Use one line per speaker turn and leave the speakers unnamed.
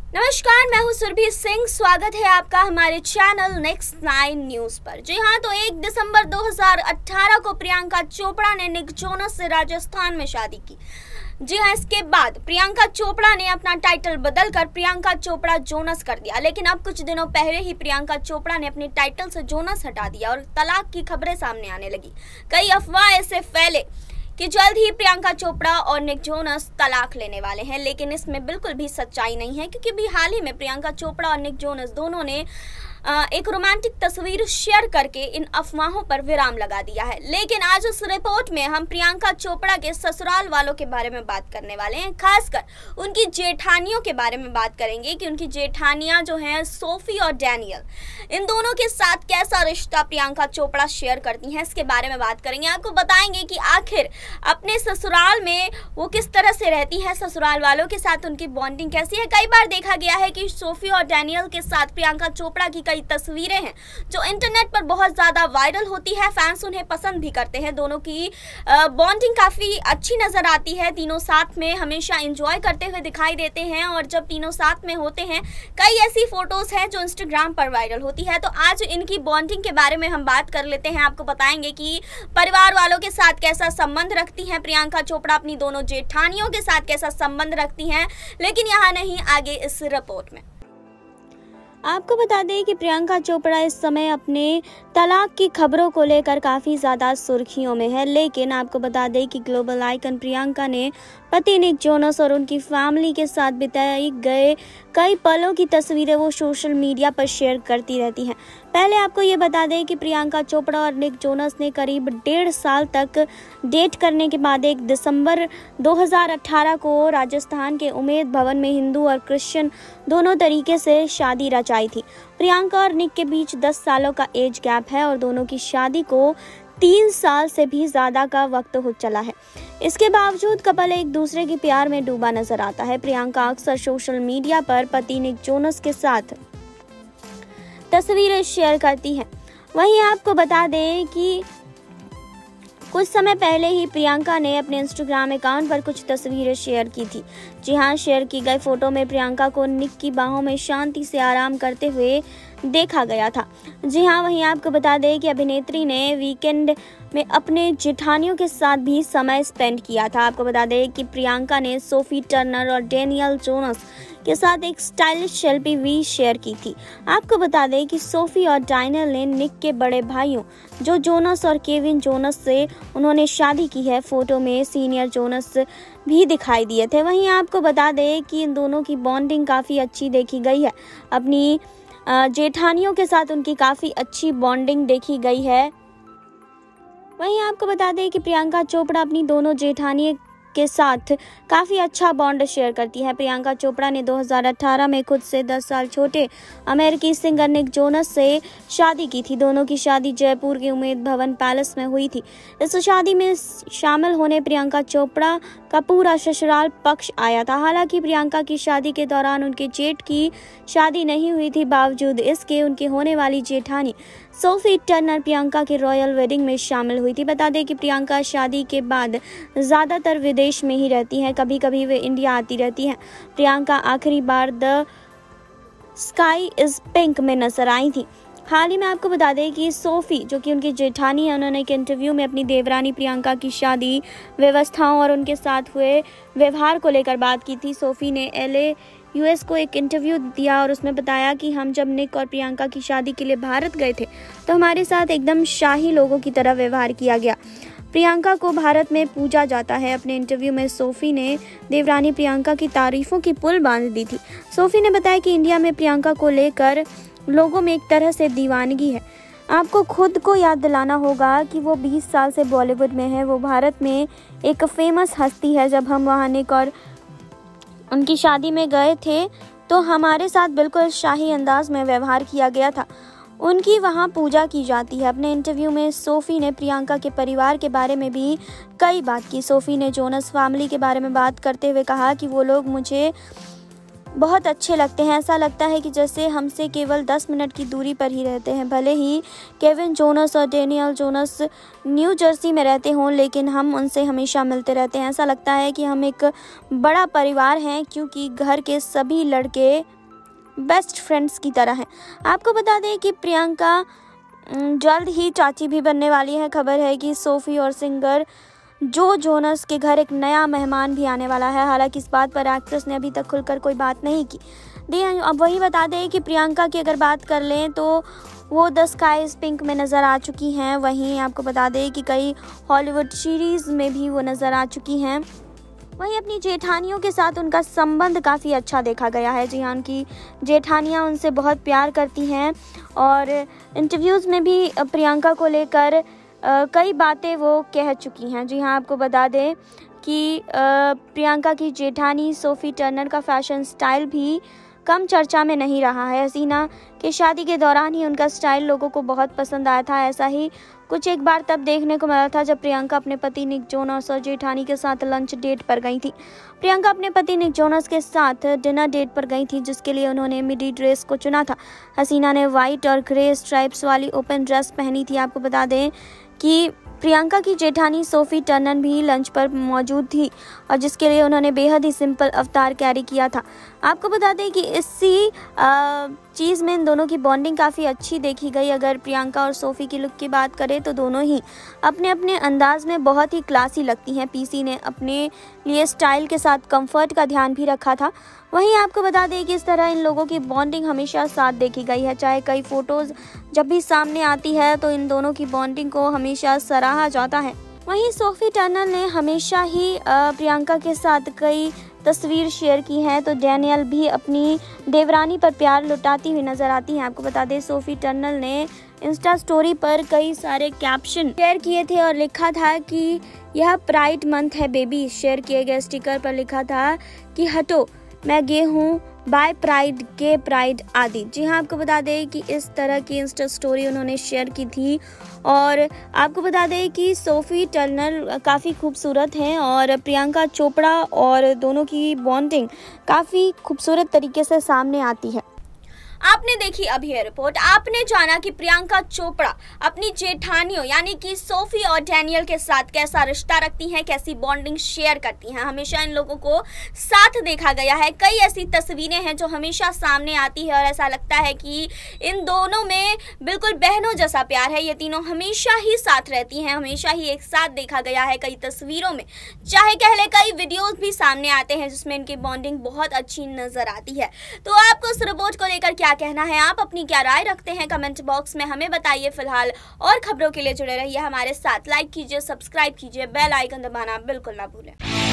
नमस्कार, मैं हूं सुरभि सिंह। स्वागत है आपका हमारे चैनल नेक्स्ट 9 न्यूज पर। जी हां, तो 1 दिसंबर 2018 को प्रियंका चोपड़ा ने निक जोनस से राजस्थान में शादी की। जी हां, इसके बाद प्रियंका चोपड़ा ने अपना टाइटल बदलकर प्रियंका चोपड़ा जोनस कर दिया। लेकिन अब कुछ दिनों पहले ही प्रियंका चोपड़ा ने अपने टाइटल से जोनस हटा दिया और तलाक की खबरें सामने आने लगी। कई अफवाह ऐसे फैले कि जल्द ही प्रियंका चोपड़ा और निक जोनस तलाक लेने वाले हैं, लेकिन इसमें बिल्कुल भी सच्चाई नहीं है, क्योंकि भी हाल ही में प्रियंका चोपड़ा और निक जोनस दोनों ने एक रोमांटिक तस्वीर शेयर करके इन अफवाहों पर विराम लगा दिया है। लेकिन आज उस रिपोर्ट में हम प्रियंका चोपड़ा के ससुराल वालों के बारे में बात करने वाले हैं, खासकर उनकी जेठानियों के बारे में बात करेंगे कि उनकी जेठानियां जो हैं सोफी और डैनियल, इन दोनों के साथ कैसा रिश्ता प्रियंका चोपड़ा शेयर करती हैं, इसके बारे में बात करेंगे। आपको बताएंगे कि आखिर अपने ससुराल में वो किस तरह से रहती है, ससुराल वालों के साथ उनकी बॉन्डिंग कैसी है। कई बार देखा गया है कि सोफी और डैनियल के साथ प्रियंका चोपड़ा की कई तस्वीरें हैं जो इंटरनेट पर बहुत ज़्यादा वायरल होती है, फैंस उन्हें पसंद भी करते हैं। दोनों की बॉन्डिंग काफ़ी अच्छी नज़र आती है, तीनों साथ में हमेशा एंजॉय करते हुए दिखाई देते हैं। और जब तीनों साथ में होते हैं, कई ऐसी फोटोज़ हैं जो इंस्टाग्राम पर वायरल होती है। तो आज इनकी बॉन्डिंग के बारे में हम बात कर लेते हैं। आपको बताएंगे कि परिवार वालों के साथ कैसा संबंध रखती हैं प्रियंका चोपड़ा, अपनी दोनों जेठानियों के साथ कैसा संबंध रखती हैं। लेकिन यहाँ नहीं, आगे इस रिपोर्ट में आपको बता दें कि प्रियंका चोपड़ा इस समय अपने तलाक की खबरों को लेकर काफ़ी ज़्यादा सुर्खियों में है। लेकिन आपको बता दें कि ग्लोबल आइकन प्रियंका ने पति निक जोनस और उनकी फैमिली के साथ बिताए गए कई पलों की तस्वीरें वो सोशल मीडिया पर शेयर करती रहती हैं। पहले आपको ये बता दें कि प्रियंका चोपड़ा और निक जोनस ने करीब 1.5 साल तक डेट करने के बाद 1 दिसंबर 2018 को राजस्थान के उमेद भवन में हिंदू और क्रिश्चियन दोनों तरीके से शादी रचाई थी। प्रियंका और निक के बीच 10 सालों का एज गैप है और दोनों की शादी को 3 साल से भी ज़्यादा का वक्त हो चला है। इसके बावजूद कपल एक दूसरे के प्यार में डूबा नजर आता है। प्रियंका अक्सर सोशल मीडिया पर पति निक जोनस के साथ तस्वीरें शेयर करती हैं। वहीं आपको बता दें कि कुछ समय पहले ही प्रियंका ने अपने इंस्टाग्राम अकाउंट पर कुछ तस्वीरें शेयर की थी। जी हाँ, शेयर की गई फोटो में प्रियंका को निक की बाहों में शांति से आराम करते हुए देखा गया था। जी हाँ, वहीं आपको बता दें कि अभिनेत्री ने वीकेंड में अपने जेठानियों के साथ भी समय स्पेंड किया था। आपको बता दें कि प्रियंका ने सोफी टर्नर और डैनियल जोनस के साथ एक स्टाइलिश सेल्फी भी शेयर की थी। आपको बता दें कि सोफी और डैनियल ने निक के बड़े भाइयों जो जोनस और केविन जोनस से उन्होंने शादी की है। फोटो में सीनियर जोनस भी दिखाई दिए थे। वहीं आपको बता दें कि इन दोनों की बॉन्डिंग काफ़ी अच्छी देखी गई है। अपनी जेठानियों के साथ उनकी काफ़ी अच्छी बॉन्डिंग देखी गई है। वहीं आपको बता दें कि प्रियंका चोपड़ा अपनी दोनों जेठानी के साथ काफ़ी अच्छा बॉन्ड शेयर करती है। प्रियंका चोपड़ा ने 2018 में खुद से 10 साल छोटे अमेरिकी सिंगर निक जोनस से शादी की थी। दोनों की शादी जयपुर के उमेद भवन पैलेस में हुई थी। इस शादी में शामिल होने प्रियंका चोपड़ा का पूरा ससुराल पक्ष आया था। हालांकि प्रियंका की शादी के दौरान उनके जेठ की शादी नहीं हुई थी। बावजूद इसके उनकी होने वाली जेठानी सोफी टर्नर प्रियंका के रॉयल वेडिंग में शामिल हुई थी। बता दें कि प्रियंका शादी के बाद ज़्यादातर विदेश में ही रहती हैं, कभी कभी वे इंडिया आती रहती हैं। प्रियंका आखिरी बार द स्काई इज पिंक में नजर आई थी। हाल ही में आपको बता दें कि सोफी, जो कि उनकी जेठानी है, उन्होंने एक इंटरव्यू में अपनी देवरानी प्रियंका की शादी व्यवस्थाओं और उनके साथ हुए व्यवहार को लेकर बात की थी। सोफी ने LA US को एक इंटरव्यू दिया और उसमें बताया कि हम जब निक और प्रियंका की शादी के लिए भारत गए थे तो हमारे साथ एकदम शाही लोगों की तरह व्यवहार किया गया। प्रियंका को भारत में पूजा जाता है। अपने इंटरव्यू में सोफी ने देवरानी प्रियंका की तारीफों की पुल बांध दी थी। सोफी ने बताया कि इंडिया में प्रियंका को लेकर लोगों में एक तरह से दीवानगी है। आपको खुद को याद दिलाना होगा कि वो 20 साल से बॉलीवुड में है। वो भारत में एक फेमस हस्ती है। जब हम वहाँ निक और उनकी शादी में गए थे तो हमारे साथ बिल्कुल शाही अंदाज में व्यवहार किया गया था। उनकी वहाँ पूजा की जाती है। अपने इंटरव्यू में सोफी ने प्रियंका के परिवार के बारे में भी कई बात की। सोफी ने जोनस फैमिली के बारे में बात करते हुए कहा कि वो लोग मुझे बहुत अच्छे लगते हैं। ऐसा लगता है कि जैसे हमसे केवल 10 मिनट की दूरी पर ही रहते हैं। भले ही केविन जोनस और डैनियल जोनस न्यू जर्सी में रहते हों, लेकिन हम उनसे हमेशा मिलते रहते हैं। ऐसा लगता है कि हम एक बड़ा परिवार हैं, क्योंकि घर के सभी लड़के बेस्ट फ्रेंड्स की तरह हैं। आपको बता दें कि प्रियंका जल्द ही चाची भी बनने वाली है। खबर है कि सोफी और सिंगर जो जोनस के घर एक नया मेहमान भी आने वाला है। हालांकि इस बात पर एक्ट्रेस ने अभी तक खुलकर कोई बात नहीं की। अब वही बता दें कि प्रियंका की अगर बात कर लें तो वो द स्काई इज पिंक में नज़र आ चुकी हैं। वहीं आपको बता दें कि कई हॉलीवुड सीरीज़ में भी वो नज़र आ चुकी हैं। वहीं अपनी जेठानियों के साथ उनका संबंध काफ़ी अच्छा देखा गया है। जी हाँ, उनकी जेठानियाँ उनसे बहुत प्यार करती हैं और इंटरव्यूज़ में भी प्रियंका को लेकर कई बातें वो कह चुकी हैं। जी हाँ, आपको बता दें कि प्रियंका की जेठानी सोफी टर्नर का फैशन स्टाइल भी कम चर्चा में नहीं रहा है। हसीना के शादी के दौरान ही उनका स्टाइल लोगों को बहुत पसंद आया था। ऐसा ही कुछ एक बार तब देखने को मिला था जब प्रियंका अपने पति निक जोनस और जेठानी के साथ लंच डेट पर गई थी। प्रियंका अपने पति निक जोनस के साथ डिनर डेट पर गई थी, जिसके लिए उन्होंने मिडी ड्रेस को चुना था। हसीना ने वाइट और ग्रे स्ट्राइप्स वाली ओपन ड्रेस पहनी थी। आपको बता दें कि प्रियंका की जेठानी सोफी टर्नर भी लंच पर मौजूद थी और जिसके लिए उन्होंने बेहद ही सिंपल अवतार कैरी किया था। आपको बता दें कि इसी चीज़ में इन दोनों की बॉन्डिंग काफ़ी अच्छी देखी गई। अगर प्रियंका और सोफी की लुक की बात करें तो दोनों ही अपने अपने अंदाज में बहुत ही क्लासी लगती हैं। पीसी ने अपने लिए स्टाइल के साथ कंफर्ट का ध्यान भी रखा था। वहीं आपको बता दें कि इस तरह इन लोगों की बॉन्डिंग हमेशा साथ देखी गई है। चाहे कई फ़ोटोज़ जब भी सामने आती है तो इन दोनों की बॉन्डिंग को हमेशा सराहा जाता है। वहीं सोफी टर्नर ने हमेशा ही प्रियंका के साथ कई तस्वीर शेयर की हैं, तो डैनियल भी अपनी देवरानी पर प्यार लुटाती हुई नजर आती हैं। आपको बता दें सोफी टर्नर ने इंस्टा स्टोरी पर कई सारे कैप्शन शेयर किए थे और लिखा था कि यह प्राइड मंथ है बेबी। शेयर किए गए स्टिकर पर लिखा था कि हटो मैं गे हूँ, बाय प्राइड, गे प्राइड आदि। जी हाँ, आपको बता दें कि इस तरह की इंस्टा स्टोरी उन्होंने शेयर की थी। और आपको बता दें कि सोफी टर्नर काफ़ी खूबसूरत हैं और प्रियंका चोपड़ा और दोनों की बॉन्डिंग काफ़ी खूबसूरत तरीके से सामने आती है।
आपने देखी अभी ये रिपोर्ट। आपने जाना कि प्रियंका चोपड़ा अपनी जेठानियों यानी कि सोफी और डैनियल के साथ कैसा रिश्ता रखती हैं, कैसी बॉन्डिंग शेयर करती हैं। हमेशा इन लोगों को साथ देखा गया है। कई ऐसी तस्वीरें हैं जो हमेशा सामने आती है और ऐसा लगता है कि इन दोनों में बिल्कुल बहनों जैसा प्यार है। ये तीनों हमेशा ही साथ रहती हैं, हमेशा ही एक साथ देखा गया है कई तस्वीरों में, चाहे कह ले कई वीडियोज भी सामने आते हैं जिसमें इनकी बॉन्डिंग बहुत अच्छी नजर आती है। तो आपको इस रिपोर्ट को लेकर क्या कहना है, आप अपनी क्या राय रखते हैं, कमेंट बॉक्स में हमें बताइए। फिलहाल और खबरों के लिए जुड़े रहिए हमारे साथ। लाइक कीजिए, सब्सक्राइब कीजिए, बेल आइकन दबाना बिल्कुल ना भूलें।